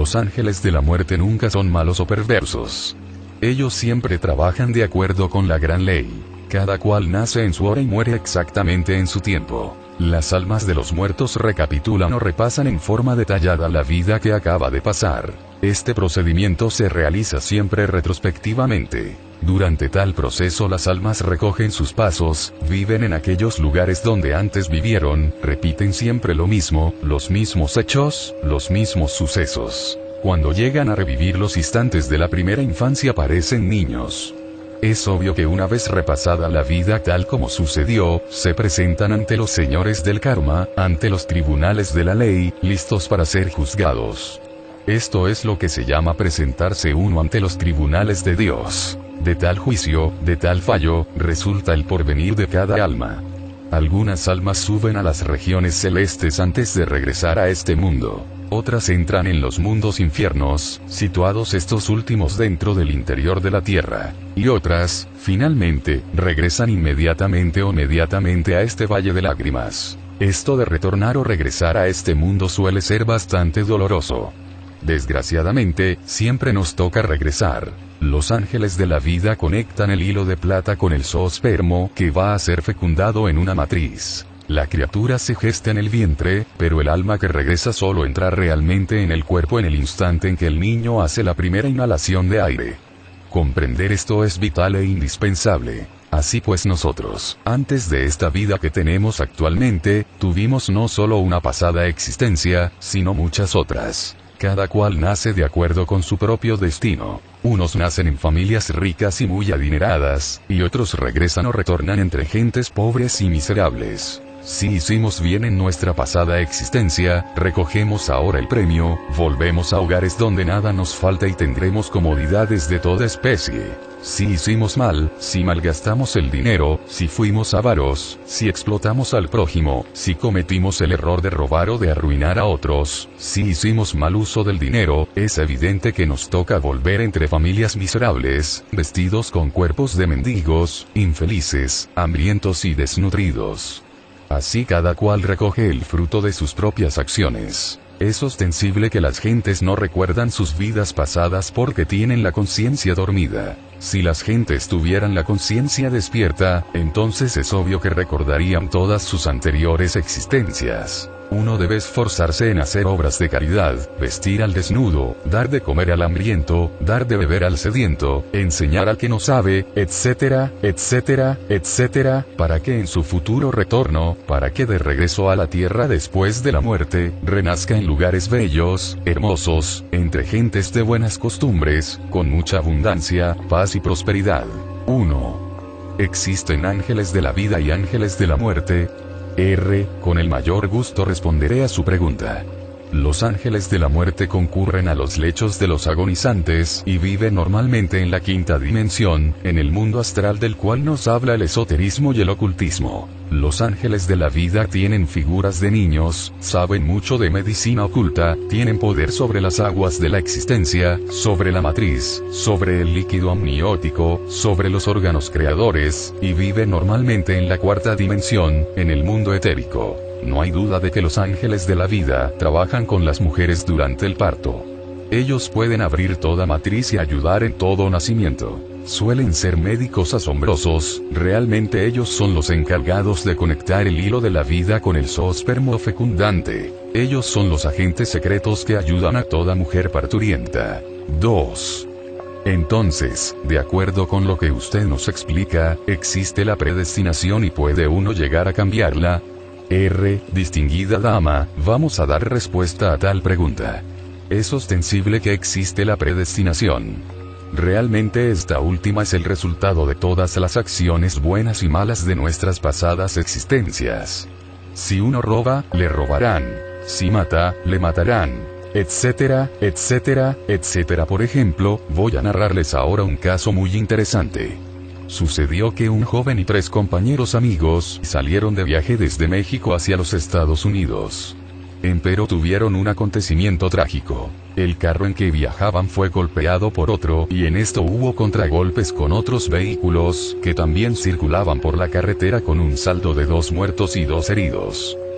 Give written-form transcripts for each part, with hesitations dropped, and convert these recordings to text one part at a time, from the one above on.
Los ángeles de la muerte nunca son malos o perversos. Ellos siempre trabajan de acuerdo con la gran ley. Cada cual nace en su hora y muere exactamente en su tiempo. Las almas de los muertos recapitulan o repasan en forma detallada la vida que acaba de pasar. Este procedimiento se realiza siempre retrospectivamente. Durante tal proceso las almas recogen sus pasos, viven en aquellos lugares donde antes vivieron, repiten siempre lo mismo, los mismos hechos, los mismos sucesos. Cuando llegan a revivir los instantes de la primera infancia parecen niños. Es obvio que una vez repasada la vida tal como sucedió, se presentan ante los señores del karma, ante los tribunales de la ley, listos para ser juzgados. Esto es lo que se llama presentarse uno ante los tribunales de Dios. De tal juicio, de tal fallo, resulta el porvenir de cada alma. Algunas almas suben a las regiones celestes antes de regresar a este mundo. Otras entran en los mundos infiernos, situados estos últimos dentro del interior de la tierra. Y otras, finalmente, regresan inmediatamente o mediatamente a este valle de lágrimas. Esto de retornar o regresar a este mundo suele ser bastante doloroso. Desgraciadamente, siempre nos toca regresar. Los ángeles de la vida conectan el hilo de plata con el zoospermo que va a ser fecundado en una matriz. La criatura se gesta en el vientre, pero el alma que regresa solo entra realmente en el cuerpo en el instante en que el niño hace la primera inhalación de aire. Comprender esto es vital e indispensable. Así pues nosotros, antes de esta vida que tenemos actualmente, tuvimos no solo una pasada existencia, sino muchas otras. Cada cual nace de acuerdo con su propio destino. Unos nacen en familias ricas y muy adineradas, y otros regresan o retornan entre gentes pobres y miserables. Si hicimos bien en nuestra pasada existencia, recogemos ahora el premio, volvemos a hogares donde nada nos falta y tendremos comodidades de toda especie. Si hicimos mal, si malgastamos el dinero, si fuimos avaros, si explotamos al prójimo, si cometimos el error de robar o de arruinar a otros, si hicimos mal uso del dinero, es evidente que nos toca volver entre familias miserables, vestidos con cuerpos de mendigos, infelices, hambrientos y desnutridos. Así cada cual recoge el fruto de sus propias acciones. Es ostensible que las gentes no recuerdan sus vidas pasadas porque tienen la conciencia dormida. Si las gentes tuvieran la conciencia despierta, entonces es obvio que recordarían todas sus anteriores existencias. Uno debe esforzarse en hacer obras de caridad, vestir al desnudo, dar de comer al hambriento, dar de beber al sediento, enseñar al que no sabe, etcétera, etcétera, etcétera, para que en su futuro retorno, para que de regreso a la tierra después de la muerte, renazca en lugares bellos, hermosos, entre gentes de buenas costumbres, con mucha abundancia, paz y prosperidad. 1. ¿Existen ángeles de la vida y ángeles de la muerte? Con el mayor gusto responderé a su pregunta. Los ángeles de la muerte concurren a los lechos de los agonizantes y viven normalmente en la quinta dimensión, en el mundo astral del cual nos habla el esoterismo y el ocultismo. Los ángeles de la vida tienen figuras de niños, saben mucho de medicina oculta, tienen poder sobre las aguas de la existencia, sobre la matriz, sobre el líquido amniótico, sobre los órganos creadores, y viven normalmente en la cuarta dimensión, en el mundo etérico. No hay duda de que los ángeles de la vida trabajan con las mujeres durante el parto. Ellos pueden abrir toda matriz y ayudar en todo nacimiento. Suelen ser médicos asombrosos, realmente ellos son los encargados de conectar el hilo de la vida con el zoospermo fecundante. Ellos son los agentes secretos que ayudan a toda mujer parturienta. 2. Entonces, de acuerdo con lo que usted nos explica, ¿existe la predestinación y puede uno llegar a cambiarla? Distinguida dama, vamos a dar respuesta a tal pregunta. Es ostensible que existe la predestinación. Realmente esta última es el resultado de todas las acciones buenas y malas de nuestras pasadas existencias. Si uno roba, le robarán. Si mata, le matarán. Etcétera, etcétera, etcétera. Por ejemplo, voy a narrarles ahora un caso muy interesante. Sucedió que un joven y 3 compañeros amigos salieron de viaje desde México hacia los Estados Unidos. Empero tuvieron un acontecimiento trágico. El carro en que viajaban fue golpeado por otro y en esto hubo contragolpes con otros vehículos que también circulaban por la carretera con un saldo de 2 muertos y 2 heridos.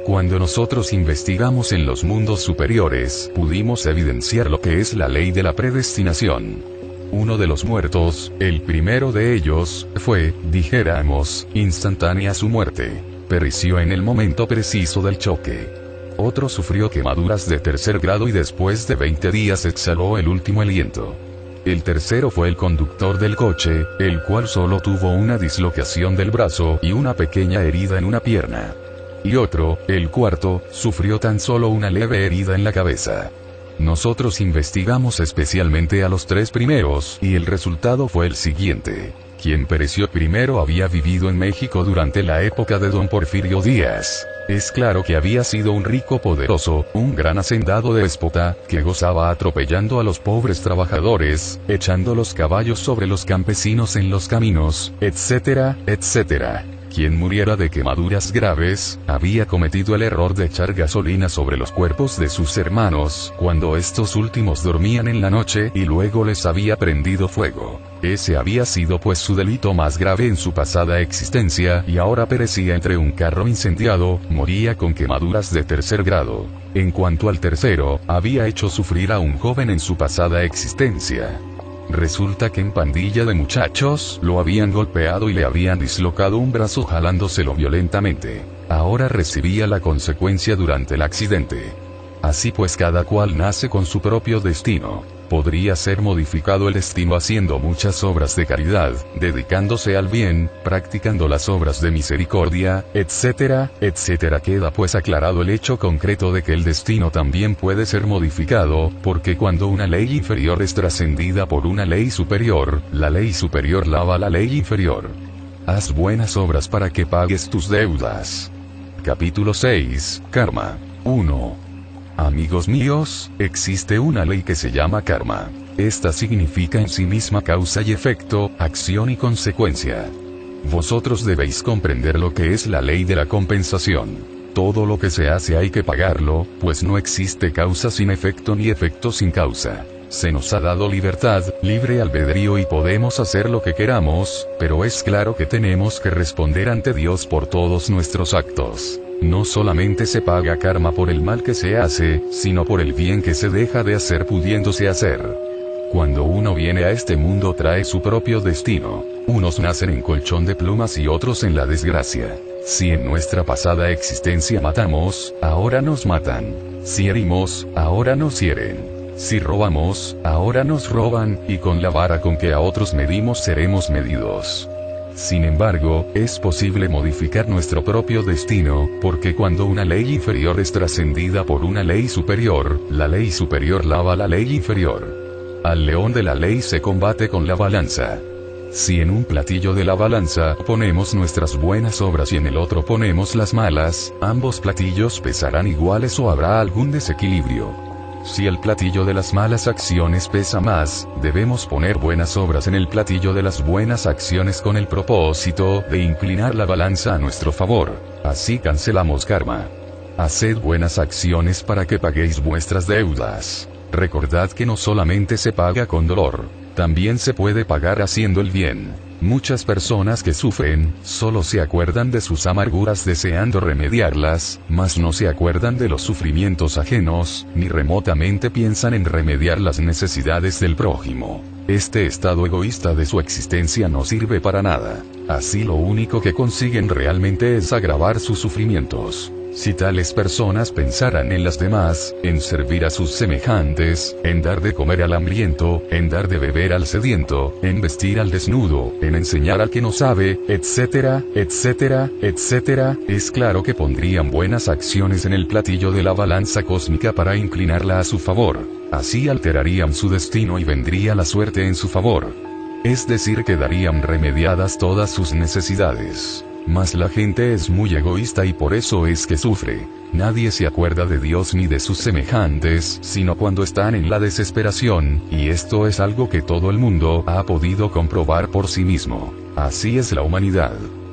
Cuando nosotros investigamos en los mundos superiores, pudimos evidenciar lo que es la ley de la predestinación. Uno de los muertos, el primero de ellos, fue, dijéramos, instantánea su muerte. Pereció en el momento preciso del choque. Otro sufrió quemaduras de tercer grado y después de 20 días exhaló el último aliento. El tercero fue el conductor del coche, el cual solo tuvo una dislocación del brazo y una pequeña herida en una pierna. Y otro, el cuarto, sufrió tan solo una leve herida en la cabeza. Nosotros investigamos especialmente a los 3 primeros, y el resultado fue el siguiente. Quien pereció primero había vivido en México durante la época de don Porfirio Díaz. Es claro que había sido un rico poderoso, un gran hacendado déspota, que gozaba atropellando a los pobres trabajadores, echando los caballos sobre los campesinos en los caminos, etcétera, etcétera. Quien muriera de quemaduras graves, había cometido el error de echar gasolina sobre los cuerpos de sus hermanos, cuando estos últimos dormían en la noche y luego les había prendido fuego. Ese había sido pues su delito más grave en su pasada existencia, y ahora perecía entre un carro incendiado, moría con quemaduras de tercer grado. En cuanto al tercero, había hecho sufrir a un joven en su pasada existencia. Resulta que en pandilla de muchachos, lo habían golpeado y le habían dislocado un brazo jalándoselo violentamente. Ahora recibía la consecuencia durante el accidente. Así pues cada cual nace con su propio destino. Podría ser modificado el destino haciendo muchas obras de caridad, dedicándose al bien, practicando las obras de misericordia, etcétera, etcétera. Queda pues aclarado el hecho concreto de que el destino también puede ser modificado, porque cuando una ley inferior es trascendida por una ley superior, la ley superior lava la ley inferior. Haz buenas obras para que pagues tus deudas. Capítulo 6, Karma. 1. Amigos míos, existe una ley que se llama karma. Esta significa en sí misma causa y efecto, acción y consecuencia. Vosotros debéis comprender lo que es la ley de la compensación. Todo lo que se hace hay que pagarlo, pues no existe causa sin efecto ni efecto sin causa. Se nos ha dado libertad, libre albedrío y podemos hacer lo que queramos, pero es claro que tenemos que responder ante Dios por todos nuestros actos. No solamente se paga karma por el mal que se hace, sino por el bien que se deja de hacer pudiéndose hacer. Cuando uno viene a este mundo trae su propio destino. Unos nacen en colchón de plumas y otros en la desgracia. Si en nuestra pasada existencia matamos, ahora nos matan. Si herimos, ahora nos hieren. Si robamos, ahora nos roban, y con la vara con que a otros medimos seremos medidos. Sin embargo, es posible modificar nuestro propio destino, porque cuando una ley inferior es trascendida por una ley superior, la ley superior lava la ley inferior. Al león de la ley se combate con la balanza. Si en un platillo de la balanza ponemos nuestras buenas obras y en el otro ponemos las malas, ambos platillos pesarán iguales o habrá algún desequilibrio. Si el platillo de las malas acciones pesa más, debemos poner buenas obras en el platillo de las buenas acciones con el propósito de inclinar la balanza a nuestro favor. Así cancelamos karma. Haced buenas acciones para que paguéis vuestras deudas. Recordad que no solamente se paga con dolor, también se puede pagar haciendo el bien. Muchas personas que sufren, solo se acuerdan de sus amarguras deseando remediarlas, mas no se acuerdan de los sufrimientos ajenos, ni remotamente piensan en remediar las necesidades del prójimo. Este estado egoísta de su existencia no sirve para nada. Así lo único que consiguen realmente es agravar sus sufrimientos. Si tales personas pensaran en las demás, en servir a sus semejantes, en dar de comer al hambriento, en dar de beber al sediento, en vestir al desnudo, en enseñar al que no sabe, etcétera, etcétera, etcétera, es claro que pondrían buenas acciones en el platillo de la balanza cósmica para inclinarla a su favor. Así alterarían su destino y vendría la suerte en su favor. Es decir, quedarían remediadas todas sus necesidades. Mas la gente es muy egoísta y por eso es que sufre. Nadie se acuerda de Dios ni de sus semejantes, sino cuando están en la desesperación, y esto es algo que todo el mundo ha podido comprobar por sí mismo. Así es la humanidad.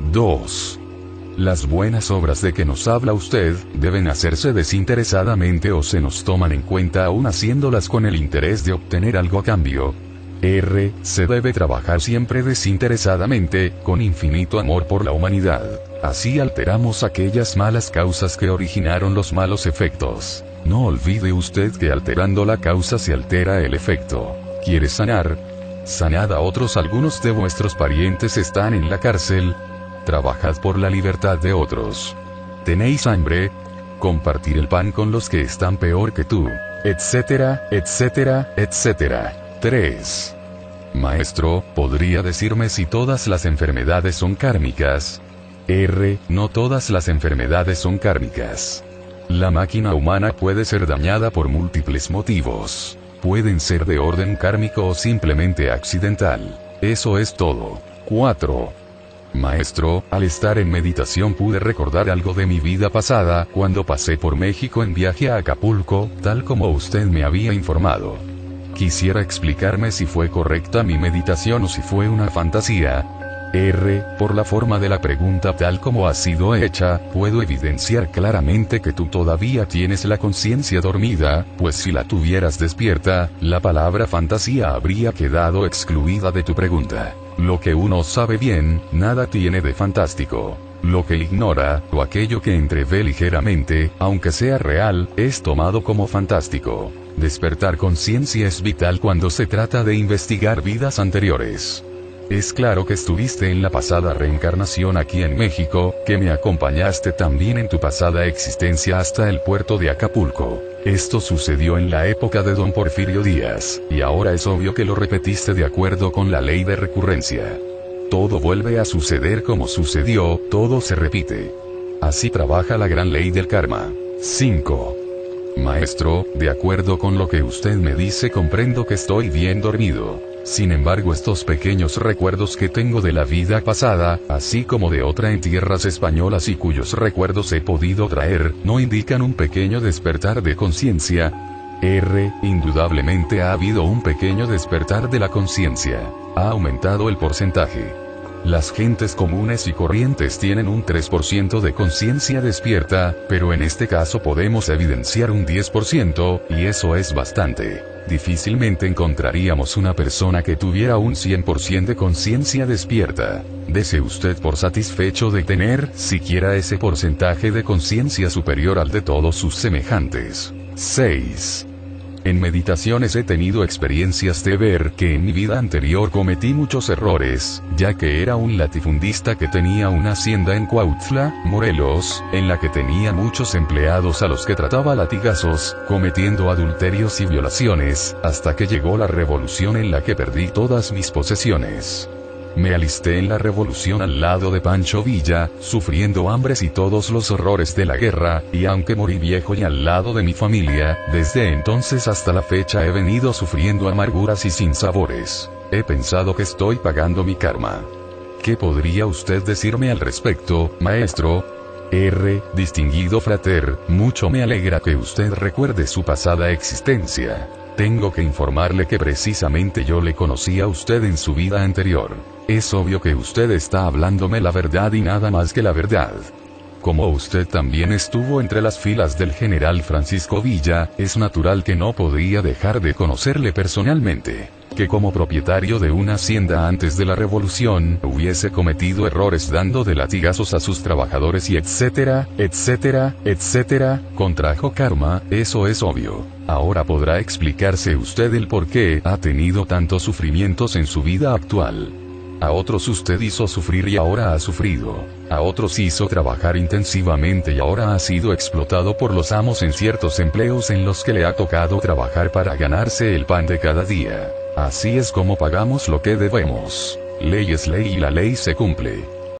2. Las buenas obras de que nos habla usted, deben hacerse desinteresadamente o se nos toman en cuenta aún haciéndolas con el interés de obtener algo a cambio. Se debe trabajar siempre desinteresadamente, con infinito amor por la humanidad. Así alteramos aquellas malas causas que originaron los malos efectos. No olvide usted que alterando la causa se altera el efecto. ¿Quiere sanar? Sanad a otros. Algunos de vuestros parientes están en la cárcel. Trabajad por la libertad de otros. ¿Tenéis hambre? Compartir el pan con los que están peor que tú, etcétera, etcétera, etcétera. 3. Maestro, ¿podría decirme si todas las enfermedades son kármicas? No todas las enfermedades son kármicas. La máquina humana puede ser dañada por múltiples motivos. Pueden ser de orden kármico o simplemente accidental. Eso es todo. 4. Maestro, al estar en meditación pude recordar algo de mi vida pasada, cuando pasé por México en viaje a Acapulco, tal como usted me había informado. Quisiera explicarme si fue correcta mi meditación o si fue una fantasía. Por la forma de la pregunta tal como ha sido hecha, puedo evidenciar claramente que tú todavía tienes la conciencia dormida, pues si la tuvieras despierta, la palabra fantasía habría quedado excluida de tu pregunta. Lo que uno sabe bien, nada tiene de fantástico. Lo que ignora, o aquello que entrevé ligeramente, aunque sea real, es tomado como fantástico. Despertar conciencia es vital cuando se trata de investigar vidas anteriores. Es claro que estuviste en la pasada reencarnación aquí en México, que me acompañaste también en tu pasada existencia hasta el puerto de Acapulco. Esto sucedió en la época de don Porfirio Díaz, y ahora es obvio que lo repetiste de acuerdo con la ley de recurrencia. Todo vuelve a suceder como sucedió, todo se repite. Así trabaja la gran ley del karma. 5. Maestro, de acuerdo con lo que usted me dice comprendo que estoy bien dormido. Sin embargo, estos pequeños recuerdos que tengo de la vida pasada, así como de otra en tierras españolas y cuyos recuerdos he podido traer, no indican un pequeño despertar de conciencia. Indudablemente ha habido un pequeño despertar de la conciencia. Ha aumentado el porcentaje. Las gentes comunes y corrientes tienen un 3% de conciencia despierta, pero en este caso podemos evidenciar un 10%, y eso es bastante. Difícilmente encontraríamos una persona que tuviera un 100% de conciencia despierta. Dese usted por satisfecho de tener, siquiera ese porcentaje de conciencia superior al de todos sus semejantes. 6. En meditaciones he tenido experiencias de ver que en mi vida anterior cometí muchos errores, ya que era un latifundista que tenía una hacienda en Cuautla, Morelos, en la que tenía muchos empleados a los que trataba a latigazos, cometiendo adulterios y violaciones, hasta que llegó la revolución en la que perdí todas mis posesiones. Me alisté en la revolución al lado de Pancho Villa, sufriendo hambres y todos los horrores de la guerra, y aunque morí viejo y al lado de mi familia, desde entonces hasta la fecha he venido sufriendo amarguras y sinsabores. He pensado que estoy pagando mi karma. ¿Qué podría usted decirme al respecto, maestro? Distinguido frater, mucho me alegra que usted recuerde su pasada existencia. Tengo que informarle que precisamente yo le conocí a usted en su vida anterior. Es obvio que usted está hablándome la verdad y nada más que la verdad. Como usted también estuvo entre las filas del general Francisco Villa, es natural que no podría dejar de conocerle personalmente. Que como propietario de una hacienda antes de la revolución, hubiese cometido errores dando de latigazos a sus trabajadores y etcétera, etcétera, etcétera, contrajo karma, eso es obvio. Ahora podrá explicarse usted el por qué ha tenido tantos sufrimientos en su vida actual. A otros usted hizo sufrir y ahora ha sufrido. A otros hizo trabajar intensivamente y ahora ha sido explotado por los amos en ciertos empleos en los que le ha tocado trabajar para ganarse el pan de cada día. Así es como pagamos lo que debemos. Ley es ley y la ley se cumple.